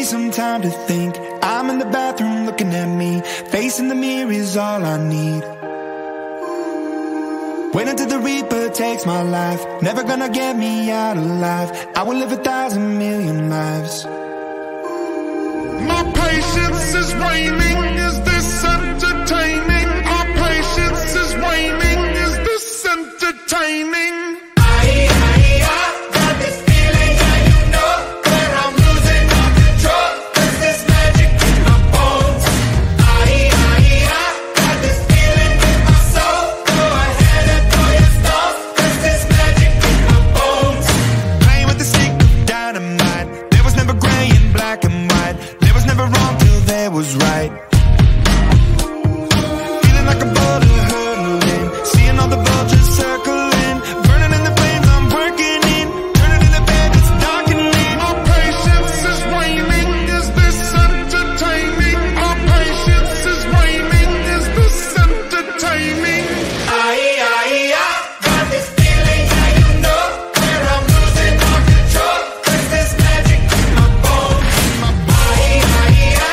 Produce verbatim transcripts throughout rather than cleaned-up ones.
some time to think. I'm in the bathroom looking at me. Facing the mirror is all I need. Wait until the Reaper takes my life. Never gonna get me out alive. I will live a thousand million lives. My patience is waning. Is this entertaining? Our patience is waning. Is this entertaining? Was right. Feeling like a bullet hurtling, seeing all the vultures circling, burning in the flames I'm working in, turning in the bed it's darkening. Our patience is waning. Is this entertaining? Our patience is waning. Is this entertaining? Aye, aye, I got this feeling, yeah, you know, where I'm losing all control. Cause there's magic in my bones. Aye, aye, I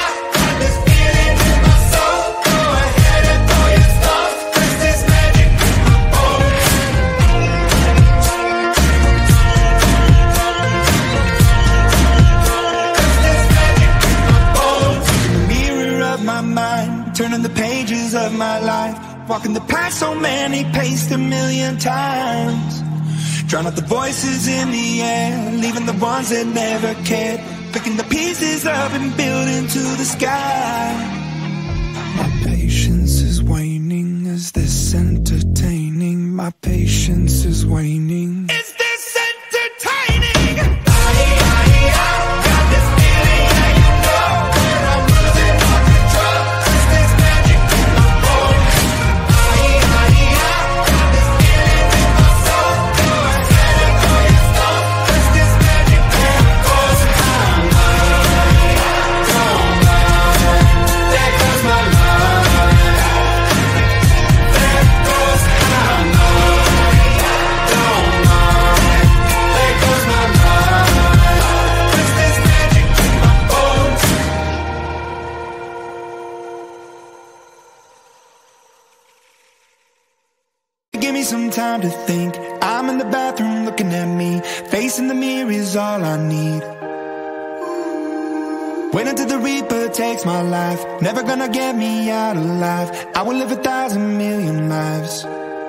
turning the pages of my life, walking the path so many paced a million times. Drown out the voices in the air, leaving the ones that never cared, picking the pieces up and building to the sky. My patience is waning. Is this entertaining? My patience is waning. Is this entertaining? Aye, aye, I got this feeling, yeah, you know, where I'm losing all control. Cause there's magic in my bones. Aye, aye, I got this feeling in my soul. Go ahead and throw your stone. Cause there's magic in my bones. I'm mine, don't mind. There goes my mind. There goes my mind. Don't mind. There goes my mind. Cause there's magic in my bones. Give me some time to think. I'm in the bathroom looking at me. Facing the mirror is all I need. Wait until the Reaper takes my life. Never gonna get me out alive. I will live a thousand million lives.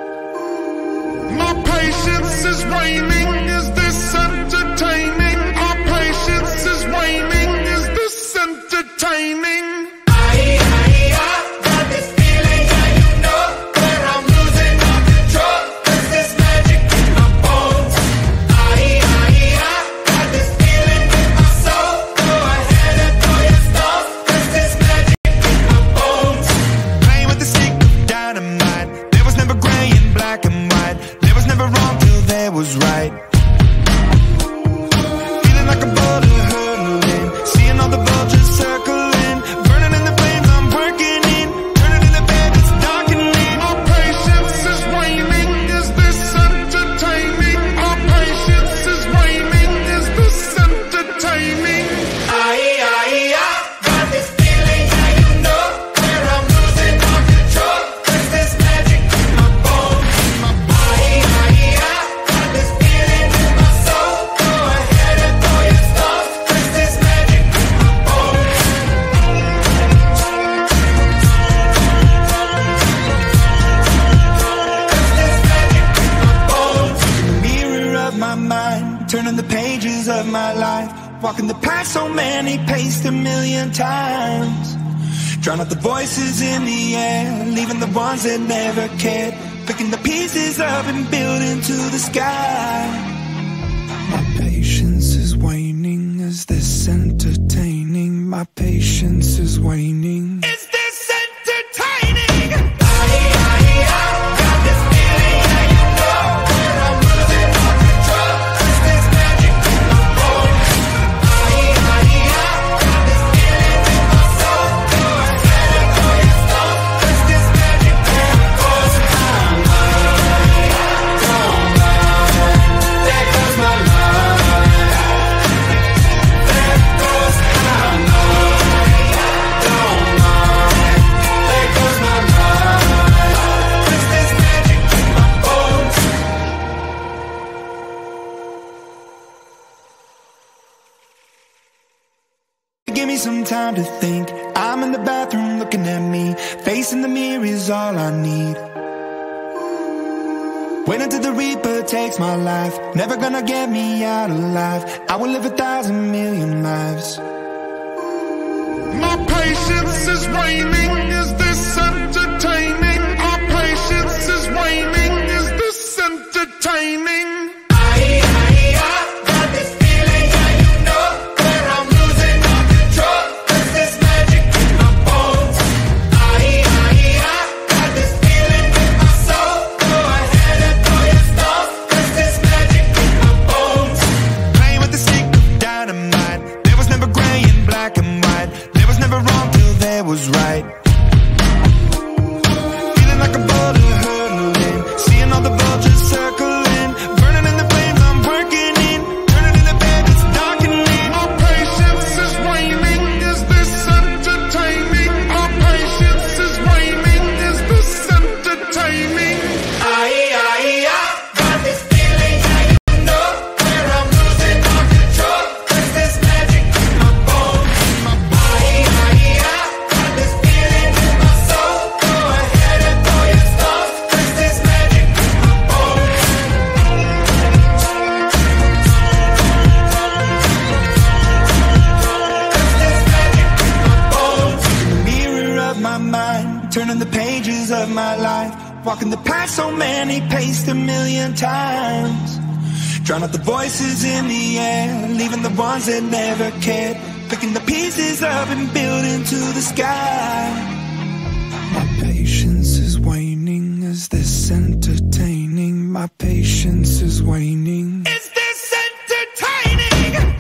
My patience is waning. Is this entertaining? Our patience is waning. Is this entertaining? Aye, aye, I got this feeling, yeah, you know, where I'm losing all control. Cause there's magic in my bones. Aye, aye, I got this feeling in my soul. Go ahead and throw your stone. Cause there's magic in my bones. Playing with the stick of dynamite. There was never gray and black and white. There was never wrong till there was right. Feeling like a bullet hurtling, seeing all the vultures circling, burning in the flames I'm working in, turning in the bed it's darkening. Our patience is waning. Is this entertaining? Our patience is waning. Is this entertaining? Aye, aye, I got this feeling, yeah, you know, where I'm losing all control. Cause there's magic in my bones. Aye, aye, I got this feeling in my soul. Go ahead and throw your stone. Cause there's magic in my bones. Cause there's magic in my bones. Mirror of my mind, turning the pages of my life, walking the path so many paced a million times. Drown out the voices in the air, leaving the ones that never cared, picking the pieces up and building to the sky. My patience is waning. Is this entertaining? My patience is waning. Is this entertaining? Aye, aye, I got this feeling, yeah, you know, where I'm losing all control. Cause there's magic in my bones. Aye, aye, I got this feeling in my soul. Go ahead and throw your stone. Cause there's magic in my bones. I'm mine, don't mind. There goes my mind. There goes my mind. Give me some time to think. I'm in the bathroom looking at me. Facing the mirror is all I need. Wait until the Reaper takes my life. Never gonna get me out alive. I will live a thousand million lives. My patience is waning. Is this entertaining? Our patience is waning. Is this entertaining? Was right. Feeling like a boulder hurtling, seeing all the vultures circling, burning in the flames I'm working in, turning in the bed it's darkening. Our patience is waning. Is this entertaining? Our patience is waning. Is this entertaining? I, I, I got this feeling, yeah, you know, where I'm losing all control. There's this magic in my bones. My body, I, I, I turning the pages of my life, walking the path so many paced a million times. Drown out the voices in the air, leaving the ones that never cared, picking the pieces up and building to the sky. My patience is waning. Is this entertaining? My patience is waning. Is this entertaining?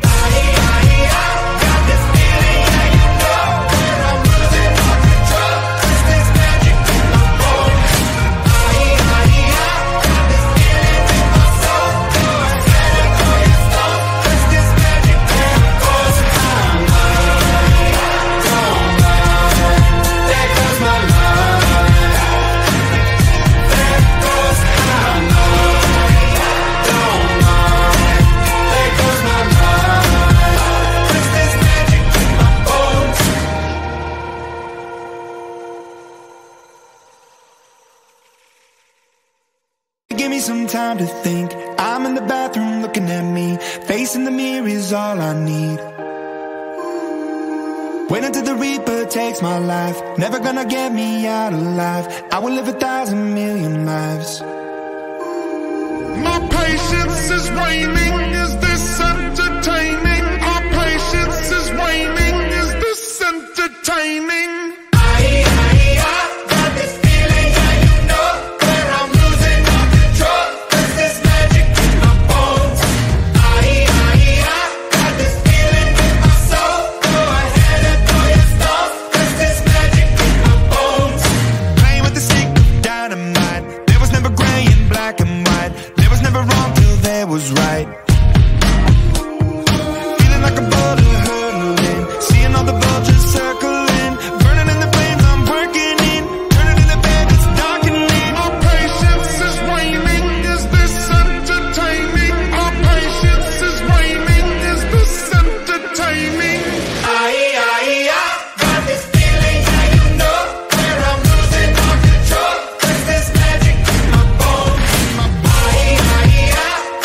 Give me some time to think. I'm in the bathroom looking at me. Facing the mirror is all I need. Wait until the Reaper takes my life. Never gonna get me out alive. I will live a thousand million lives. My patience is waning. Is this entertaining? Our patience is waning. Is this entertaining? Was right. Feeling like a boulder hurtling, seeing all the vultures circling, burning in the flames I'm working in, turning in the bed it's darkening. Our patience is waning. Is this entertaining? Our patience is waning. Is this entertaining? I, I, I got this feeling, yeah, you know, where I'm losing all control. There's this magic in my bones. My body, I, I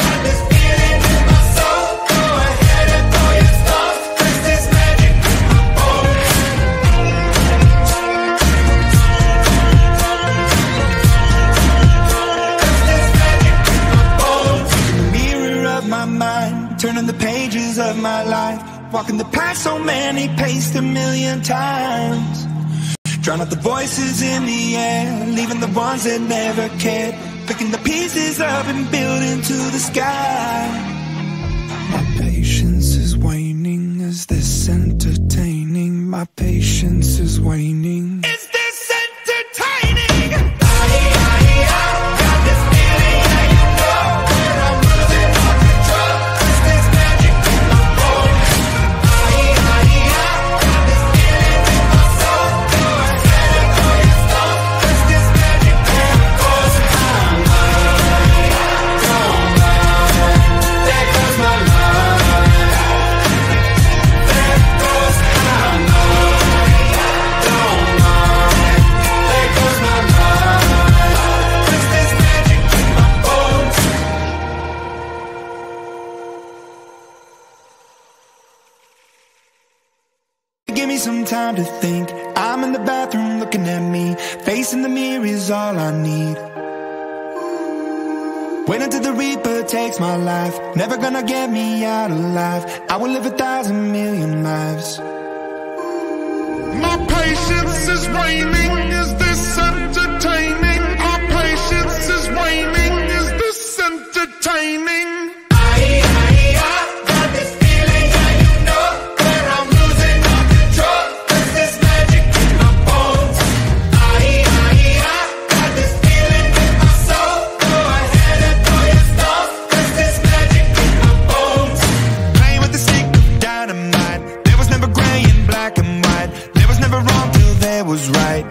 turning the pages of my life, walking the path so many paced a million times. Drown out the voices in the air, leaving the ones that never cared, picking the pieces up and building to the sky. My patience is waning. Is this entertaining? My patience is waning. Is this entertaining? Give me some time to think. I'm in the bathroom looking at me. Facing the mirror is all I need. Wait until the Reaper takes my life. Never gonna get me out alive. I will live a thousand million lives. My patience is waning. Is this entertaining? Our patience is waning. Is this entertaining? Was right.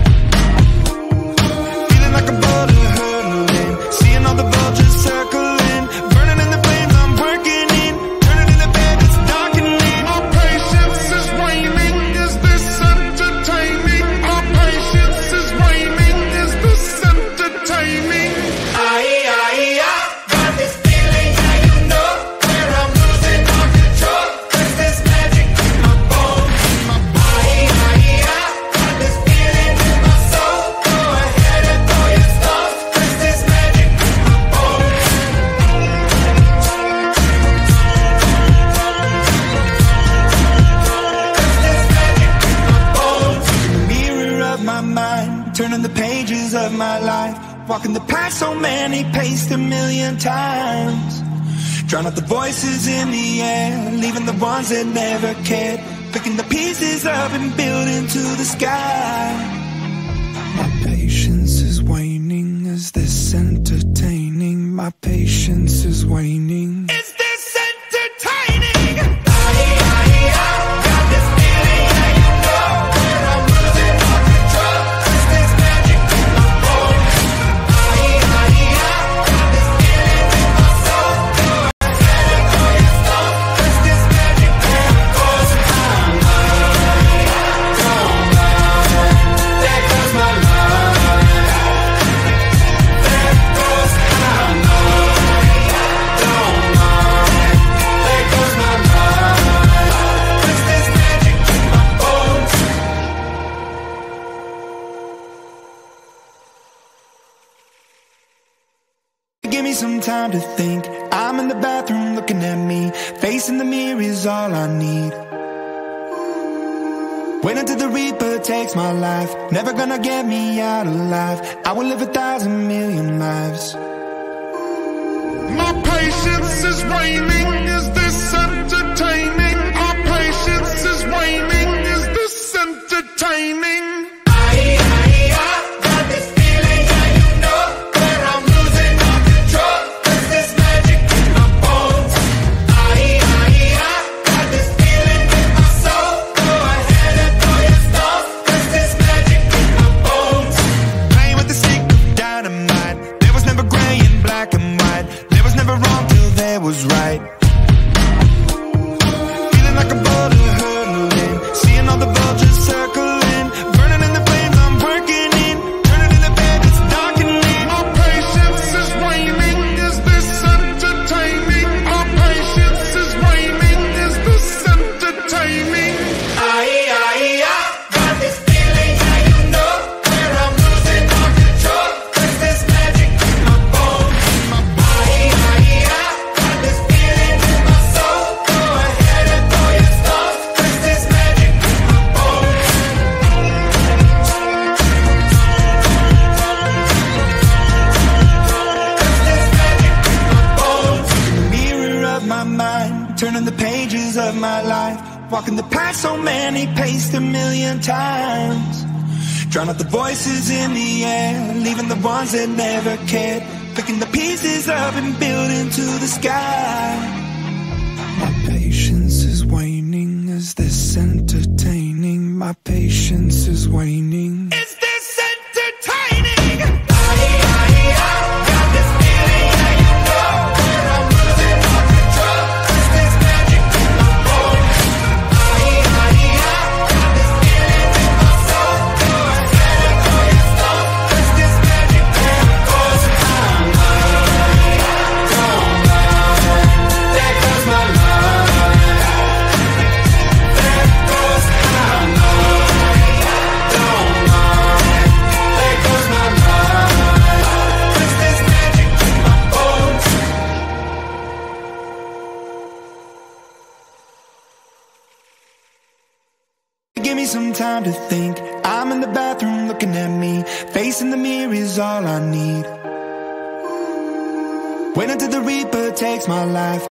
Feeling like a bullet hurtling, seeing all the vultures circling, burning in the flames I'm working in, turning in the bed it's darkening. Our patience is waning. Is this entertaining? Our patience is waning. Is this entertaining? Aye, aye, I got this feeling, yeah, you know, where I'm losing all control. Cause there's magic in my bones. Aye, aye, I got this feeling in my soul. Go ahead and throw your stones. Cause there's magic in my bones. Cause there's magic in my bones. Mirror of my mind, turning the pages of my life. Walking the path so many paced a million times. Drown out the voices in the air, leaving the ones that never cared. Picking the pieces up and building to the sky. My patience is waning. Is this entertaining? My patience is waning. Is this entertaining? Aye, aye, I got this feeling, yeah, you know, where I'm losing all control. Cause there's magic in my bones. Aye, aye, I got this feeling in my soul. Go ahead and throw your stones. Cause there's magic in my bones. There goes my love. There goes how don't mind. There goes my love. Cause there's magic in my bones. Give me some time to think. I'm in the bathroom looking at me. Facing the mirror is all I need. Wait until the Reaper takes my life. Never gonna get me out alive. I will live a thousand million lives. My patience is waning. Is this entertaining? Our patience is waning. Is this entertaining? Aye, aye, I got this feeling, yeah, you know, where I'm losing all control. Cause there's magic in my bones. Aye, aye, I got this feeling in my soul. Go ahead and throw your stones. Cause there's magic in my bones. Playing with the stick of dynamite. There was never gray and black and white. There was never wrong till there was right. Feeling like a bullet hurtling, seeing all the vultures circling, burning in the flames I'm working in, turning in the bed it's darkening. Our patience is waning. Is this entertaining? Our patience is waning. Is this entertaining? Aye, aye, I got this feeling, yeah, you know, where I'm losing all control. Cause there's magic in my bones. Aye, aye, I got this feeling in my soul. Go ahead and throw your stones. Cause there's magic in my bones. Cause there's magic in my bones. Mirror of my mind, turning the pages of my life. Walking the path so many paced a million times. Drown out the voices in the air, leaving the ones that never cared. Picking the pieces up and building to the sky. My patience is waning. Is this entertaining? My patience is waning. Is this entertaining? Aye, aye, I got this feeling, yeah, you know, where I'm losing all control. Cause there's magic in my bones. Aye, aye, I got this feeling in my soul. Go ahead and throw your stones. Cause there's magic in my bones. There goes my love. There goes how some time to think. I'm in the bathroom looking at me. Facing the mirror is all I need. Wait until the Reaper takes my life.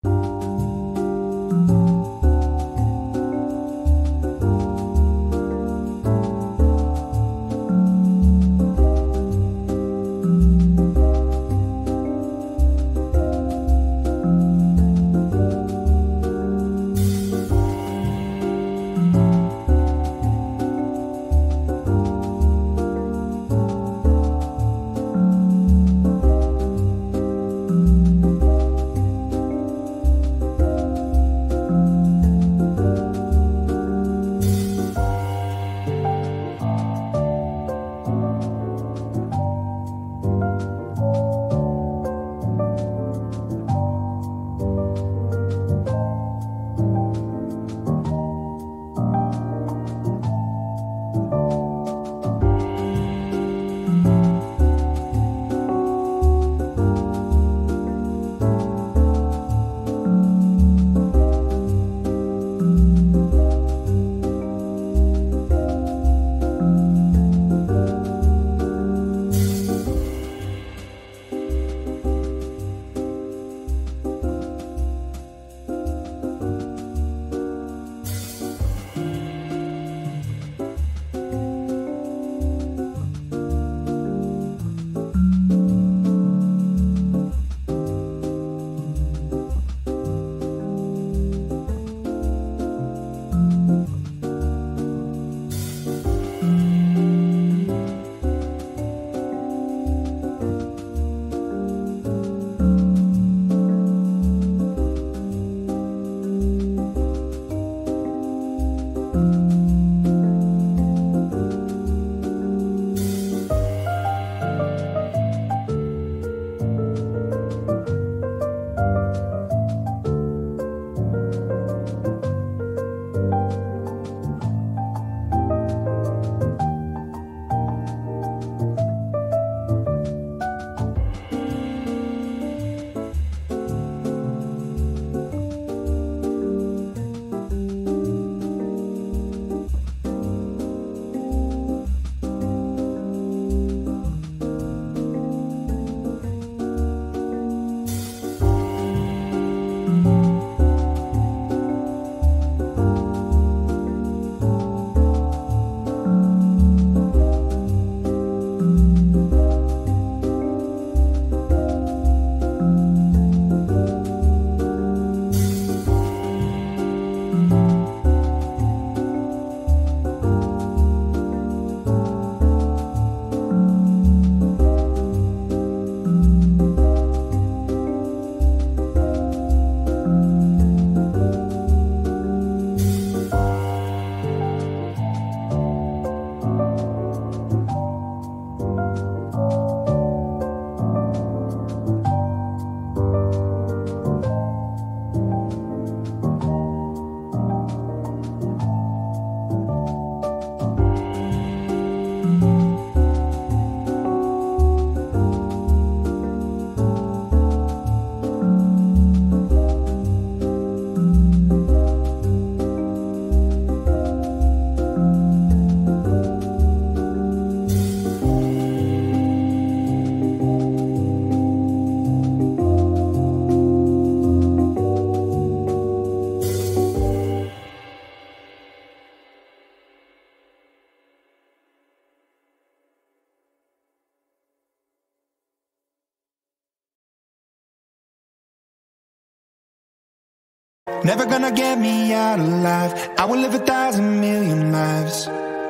Never gonna get me out alive. I will live a thousand million lives.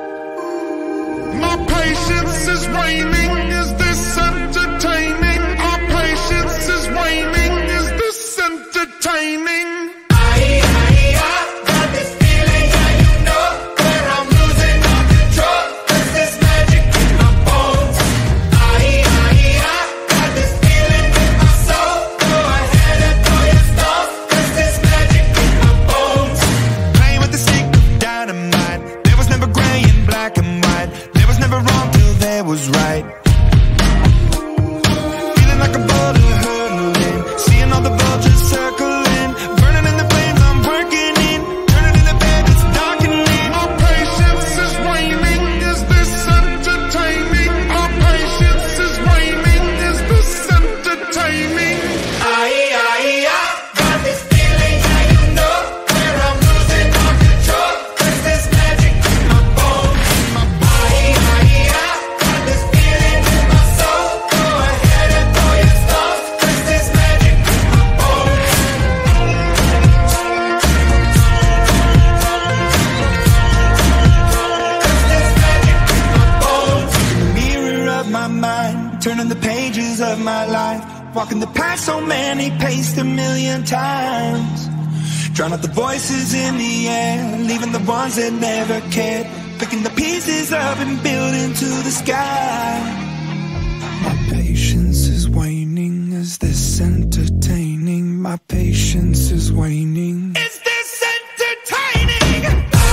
My patience is waning. Is this entertaining? Our patience is waning. Is this entertaining? Was right. my life, walking the path so many paced a million times. Drown out the voices in the air, leaving the ones that never cared, picking the pieces up and building to the sky. My patience is waning, is this entertaining? My patience is waning. Is this entertaining?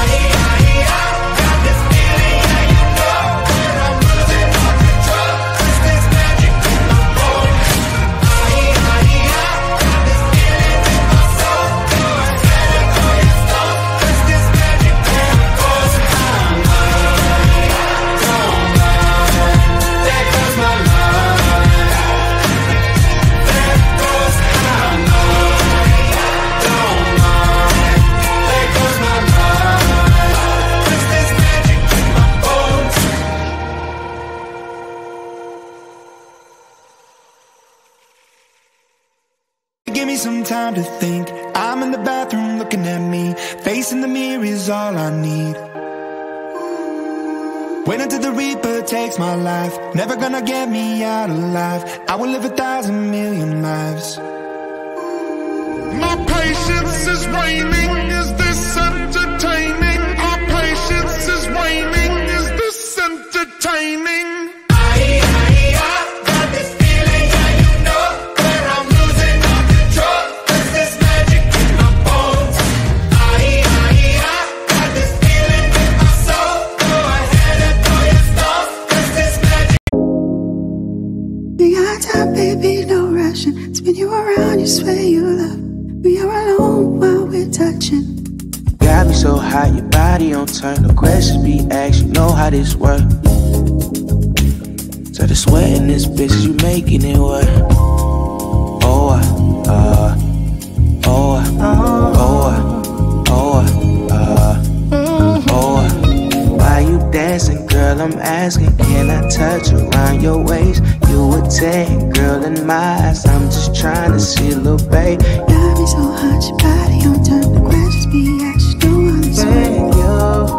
Got this feeling, yeah, you know that I'm losing all control. Is this magic in my bones? Got this feeling in my soul. Go ahead and throw your stone. Is this magic in my bones? Don't mind, there goes my love. There goes my love. Don't mind, there goes my love. Is this magic in my bones? Give me some time to think. I'm in the bathroom looking at me. Facing the mirror is all I need. Wait until the Reaper takes my life. Never gonna get me out alive. I will live a thousand million lives. My patience is waning, is this entertaining? Our patience is waning, is this entertaining? Got this feeling, yeah, you know that I'm losing all control. Is this magic in my bones? Got this feeling in my soul. Go ahead and throw your stone. Is this magic? We got time, baby, no rushing. Spin you around, you swear you love. We are alone while we're touching. Got me so hot, your body on turn. No questions be asked, you know how this work. So the sweat in this bitch, you making it work. Oh, uh, uh, oh, uh, oh, uh, oh, uh, oh, uh. Why you dancing, girl? I'm asking, can I touch around your waist? You a ten, girl, in my eyes. I'm just trying to see a little babe. Got me so hot, your body on turn. The questions be asked, you know how this Thank work.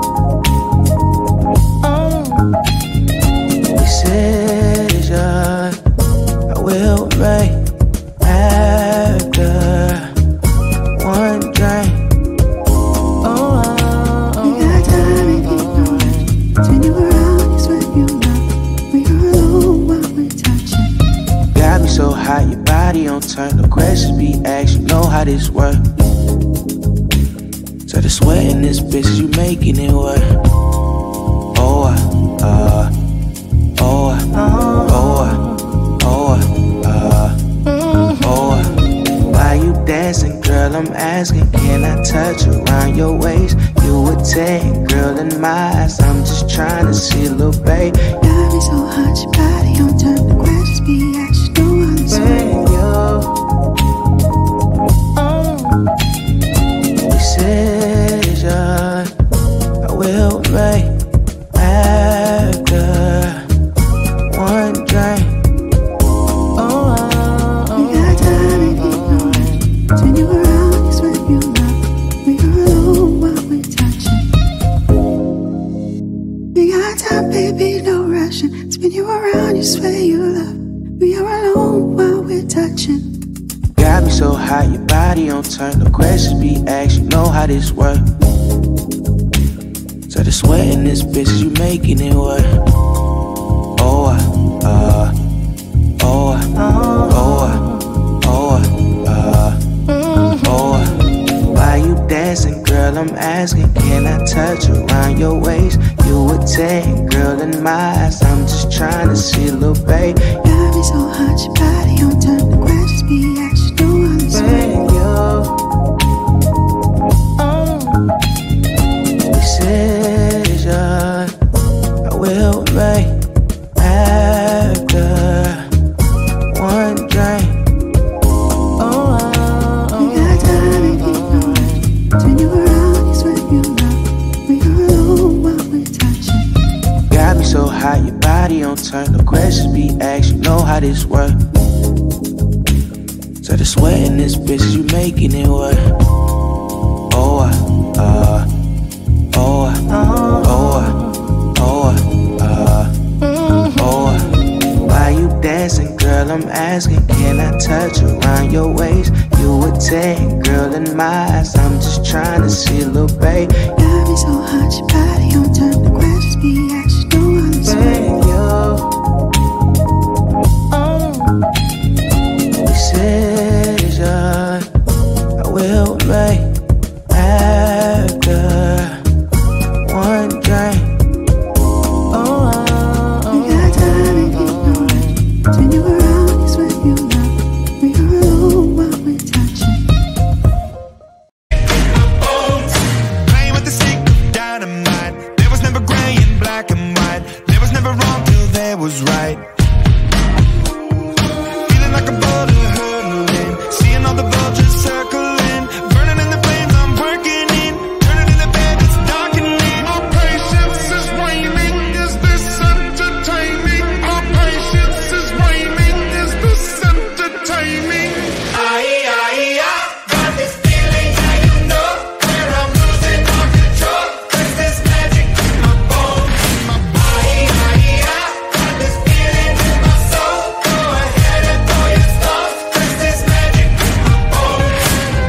you. Decision I will make after one drink. Oh, We got time, if you know it. Spin you around, you swear you love. We are alone while we're touching. got me so hot, your body on turn. No questions be asked, you know how this work. So the sweat in this bitch, you making it work. Oh, uh, uh, oh, uh, oh, uh, oh, uh, oh, uh. Why you dancing, girl? I'm asking, can I touch around your waist? You a ten, girl, in my eyes. I'm just trying to see a little babe. Got me so hot, your body on turn. The questions be asked, you know how this work. Thank you. Decision I will make after one drink. Oh, We got time, if you know it. Spin you around, you swear you love. We are alone while we're touching. We got time, baby, no rushing. Spin you around, you swear you love. We are alone while we're touching. got me so hot, your body on turn. No questions be asked, you know how this work. So the sweat in this bitch, you making it work. Oh, uh, uh, oh, uh, oh, uh, oh, uh, oh, uh. Why you dancing, girl? I'm asking, can I touch around your waist? You a ten, girl, in my eyes. I'm just trying to see a little babe. Got me so hot, your body on turn. The questions be asked, you know how this work. Thank you. Decision I will make after one drink. Oh, We got time, if you know it. Spin you around, you swear you love. We are alone while we're touching. got me so hot, your body on turn. No questions be asked, you know how this work. So the sweat in this bitch, you making it work. Oh, uh, uh, oh, uh, oh, uh, oh, uh, oh, uh. Why you dancing, girl? I'm asking. black and white. There was never wrong till there was right. Feeling like a boulder hurtling, seeing all the vultures circling, burning in the flames I'm working in, turning in the bed it's darkening. My patience is waning, is this entertaining? My patience is waning, is this entertaining? Aye, aye, I got this feeling, yeah, you know, where I'm losing all control. There's this magic in my bones. Aye, aye, I got this feeling in my soul. Go ahead and throw your stones. There's this magic in my bones.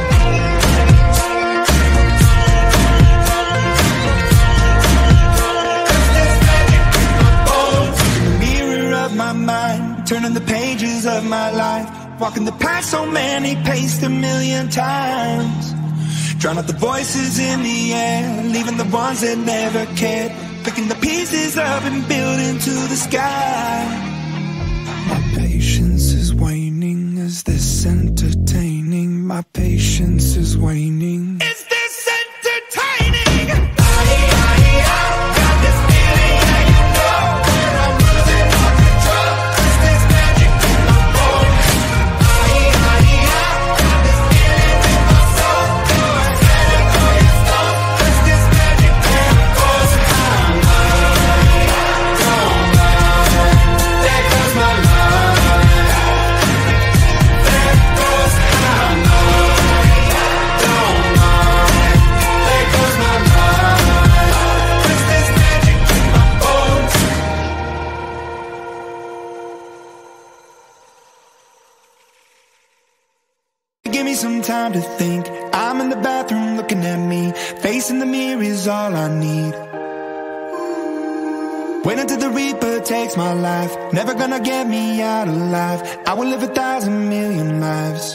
There's this magic in my bones. In the mirror of my mind, turning the pages of my life, walking the path so many paced a million times. Drown out the voices in the air, leaving the ones that never cared, picking the pieces up and building to the sky. My patience is waning, is this entertaining? My patience is waning. Is this entertaining? Aye, aye, I got this feeling, yeah, you know, where I'm losing all control. There's this magic in my bones. Aye, aye, I got this feeling in my soul. Go ahead and throw your stones. There's this magic in my bones. I'm mine, don't mind. There goes my mind. There goes I'm mine, don't mind. There goes my mind. There's this magic in my bones. Give me some time to think. I'm in the bathroom looking at me. Facing the mirror is all I need. Wait until the Reaper takes my life. Never gonna get me out alive. I will live a thousand million lives.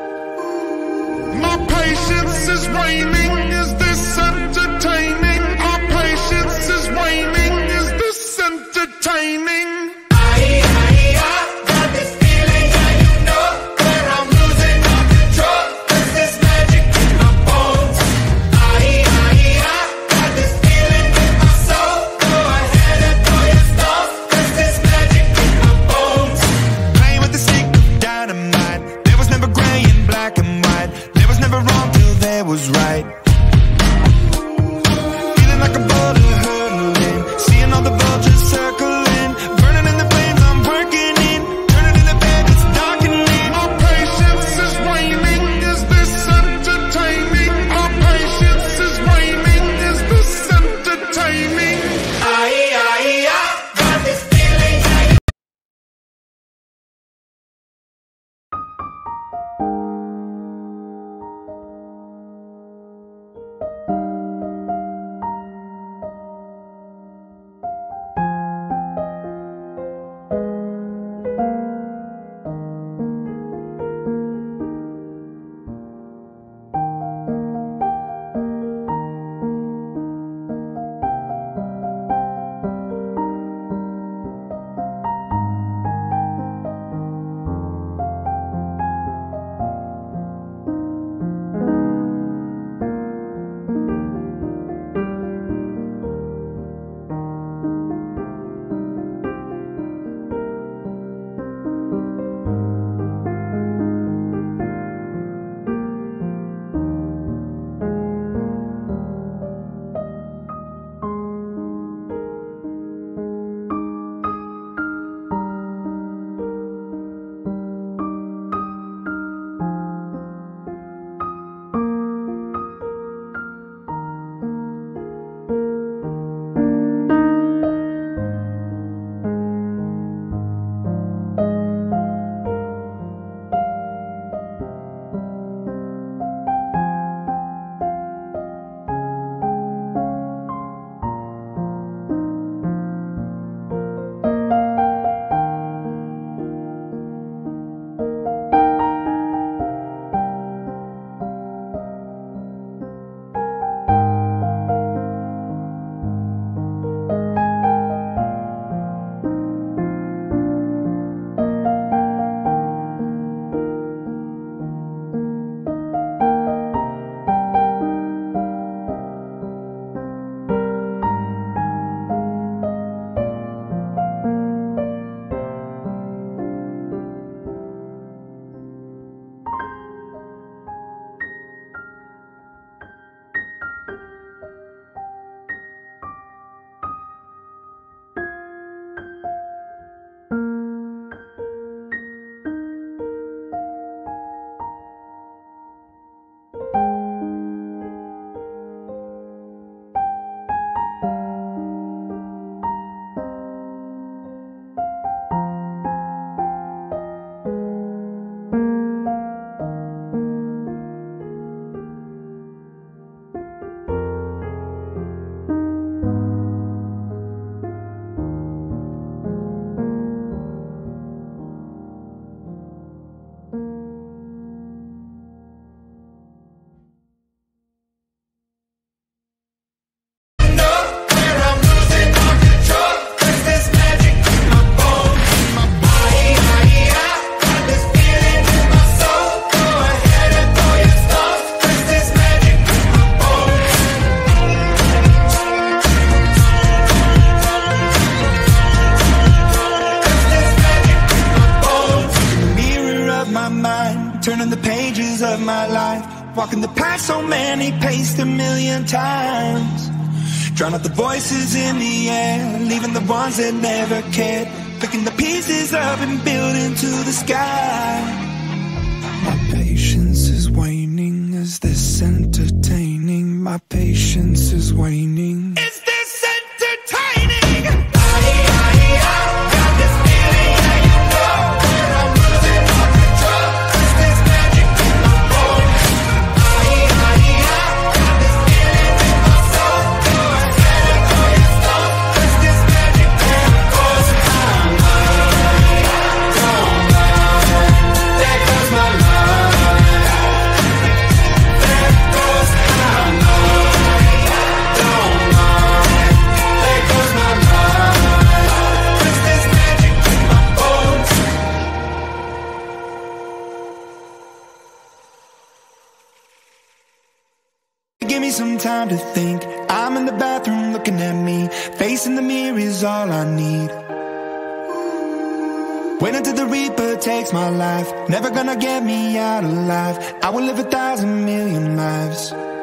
My patience is waning, is this entertaining? My patience is waning, is this entertaining? Aye, aye, I got this feeling, yeah, you know, where I'm losing all control. There's this magic in my bones. Aye, aye, I got this feeling in my soul. Go ahead and throw your stones. There's this magic in my bones. Playing with the stick of dynamite. There was never gray and black and white. There was never wrong till there was right. walking the path so many paced a million times. Drown out the voices in the air, leaving the ones that never cared. Picking the pieces up and building to the sky. My patience is waning. Is this entertaining? My patience is waning. Is this entertaining? I, I, I got this feeling, yeah, you know that I'm losing all control. Is this magic in my bones? I, I, I got this feeling in my soul. You're standing on your stone. Is this magic in my bones? I'm mine, don't mind. There goes my mind. There goes I'm mine, don't mind. There goes my mind. Is this magic in my bones? Give me some time to think. I'm in the bathroom looking at me. Facing the mirror is all I need. Wait until the Reaper takes my life. Never gonna get me out alive. I will live a thousand million lives.